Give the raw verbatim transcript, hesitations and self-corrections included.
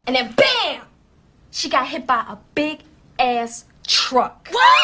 and then bam! She got hit by a big ass truck. What?